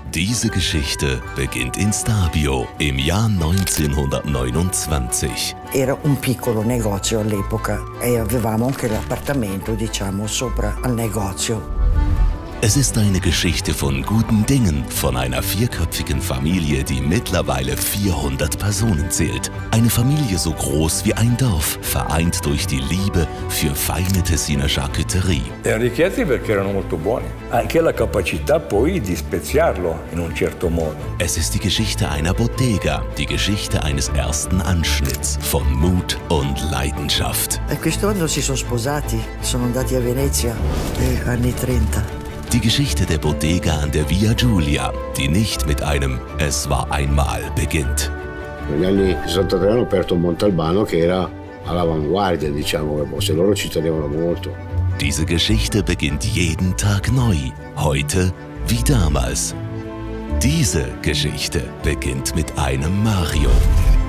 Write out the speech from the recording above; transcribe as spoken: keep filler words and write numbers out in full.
Diese Geschichte beginnt in Stabio im Jahr neunzehnhundertneunundzwanzig. Era un piccolo negozio all'epoca e avevamo anche l'appartamento, diciamo, sopra al negozio. Es ist eine Geschichte von guten Dingen, von einer vierköpfigen Familie, die mittlerweile vierhundert Personen zählt. Eine Familie so groß wie ein Dorf, vereint durch die Liebe für feine Tessiner Charcuterie. Erano richiesti perché erano molto buoni. Anche la capacità poi di speziarlo in un certo modo. Es ist die Geschichte einer Bottega, die Geschichte eines ersten Anschnitts von Mut und Leidenschaft. E quest'anno si sono sposati, sono andati a Venezia, negli anni trenta. Die Geschichte der Bottega an der Via Giulia, die nicht mit einem "Es war einmal" beginnt. Negli anni sessantatré hanno aperto Montalbano che era all'avanguardia, diciamo, se loro ci tenevano molto. Diese Geschichte beginnt jeden Tag neu, heute wie damals. Diese Geschichte beginnt mit einem Mario.